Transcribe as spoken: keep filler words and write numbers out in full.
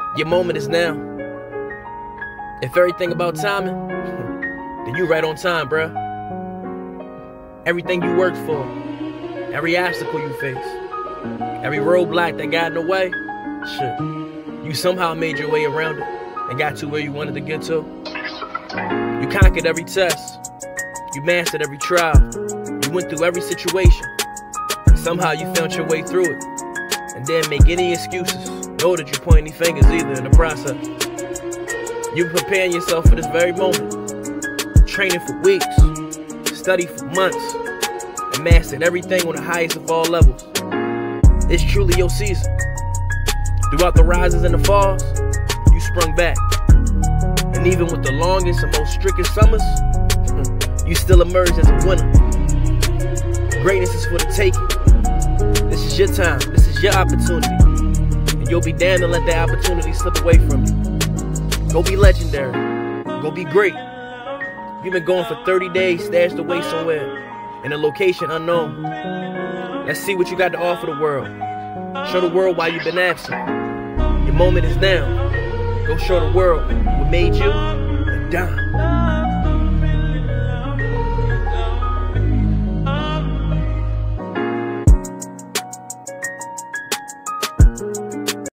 Your moment is now. If everything about timing, then you right on time, bruh. Everything you worked for, every obstacle you faced, every roadblock that got in the way, shit, you somehow made your way around it and got to where you wanted to get to. You conquered every test, you mastered every trial, you went through every situation, and somehow you found your way through it. And didn't make any excuses, nor did you point any fingers either in the process. You were preparing yourself for this very moment, training for weeks, studied for months, and mastered everything on the highest of all levels. It's truly your season. Throughout the rises and the falls, you sprung back. And even with the longest and most strictest summers, you still emerged as a winner. Greatness is for the taking. This is your time, this is your opportunity. And you'll be damned to let that opportunity slip away from you. Go be legendary, go be great. You've been going for thirty days stashed away somewhere in a location unknown. Let's see what you got to offer the world. Show the world why you've been absent. Your moment is now. Go show the world what made you a dime.